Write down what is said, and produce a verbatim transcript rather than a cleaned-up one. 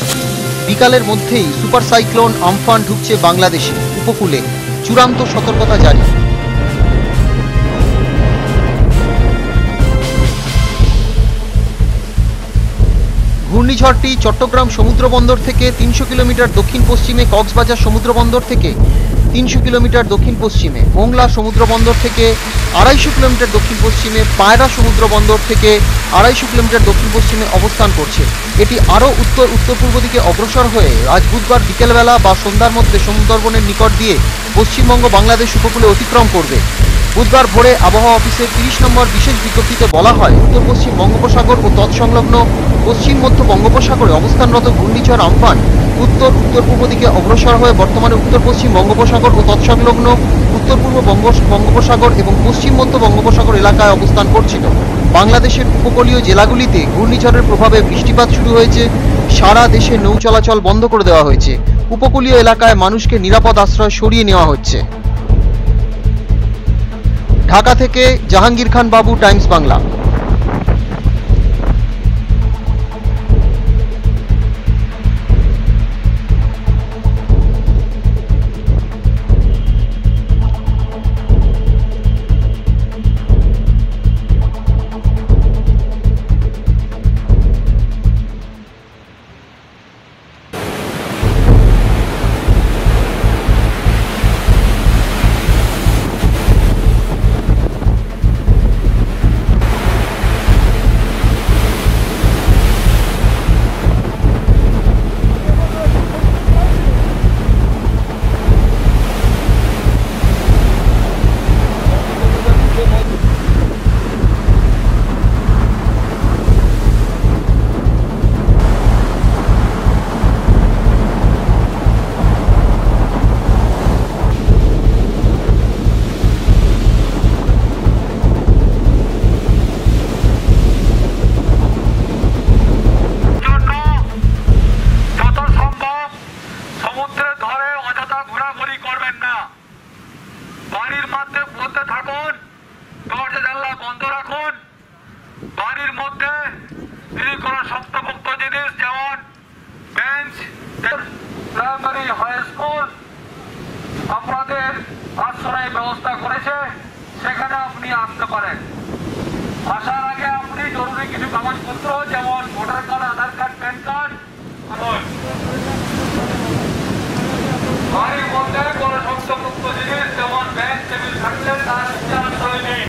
বিকালের মধ্যেই super cyclone Amphan ঢুকছে বাংলাদেশে উপকূলে, চূড়ান্ত সতর্কতা জারি। ঘূর্ণিঝড়টি চট্টগ্রাম সমুদ্রবন্দর থেকে তিনশো কিলোমিটার দক্ষিণ পশ্চিমে, কক্সবাজার সমুদ্রবন্দর থেকে তিনশো কিলোমিটার দক্ষিণ পশ্চিমে, মোংলা সমুদ্রবন্দর থেকে আড়াইশো কিলোমিটার দক্ষিণ পশ্চিমে, পায়রা সমুদ্রবন্দর থেকে আড়াইশো কিলোমিটার দক্ষিণ পশ্চিমে অবস্থান করছে। এটি আরও উত্তর উত্তর পূর্ব দিকে অগ্রসর হয়ে আজ বুধবার বিকেলবেলা বা সন্ধ্যার মধ্যে সুন্দরবনের নিকট দিয়ে পশ্চিমবঙ্গ বাংলাদেশ উপকূলে অতিক্রম করবে। বুধবার ভোরে আবহাওয়া অফিসের তিরিশ নম্বর বিশেষ বিজ্ঞপ্তিতে বলা হয়, উত্তর পশ্চিম বঙ্গোপসাগর ও তৎসংলগ্ন পশ্চিম মধ্য বঙ্গোপসাগরে অবস্থানরত ঘূর্ণিঝড় আমফান উত্তর উত্তর পূর্ব দিকে অগ্রসর হয়ে বর্তমানে উত্তর পশ্চিম বঙ্গোপসাগর ও তৎসংলগ্ন উত্তর পূর্ব বঙ্গোপসাগর এবং পশ্চিম মধ্য বঙ্গোপসাগর এলাকায় অবস্থান করছিল। বাংলাদেশের উপকূলীয় জেলাগুলিতে ঘূর্ণিঝড়ের প্রভাবে বৃষ্টিপাত শুরু হয়েছে। সারা দেশে নৌ চলাচল বন্ধ করে দেওয়া হয়েছে। উপকূলীয় এলাকায় মানুষকে নিরাপদ আশ্রয় সরিয়ে নেওয়া হচ্ছে। ঢাকা থেকে জাহাঙ্গীর খান বাবু, টাইমস বাংলা। বাড়ির মধ্যে মধ্যে থাকুন, দরজা জানলা বন্ধ রাখুন। বাড়ির মধ্যে যদি কোনো শক্তপোক্ত জিনিস যেমন বেঞ্চ, প্রাইমারি, হাই স্কুল আপনাদের আশ্রয় ব্যবস্থা করেছে, সেখানে আপনি আসতে পারেন। আসার আগে আপনি জরুরি কিছু কাগজপত্র যেমন voter card, Aadhaar card, pan card, বাড়ির মধ্যে কোনো শক্তপোক্ত জিনিস যেমন ব্যাংক টেবিল থাকলে তার আশ্রয় নেই।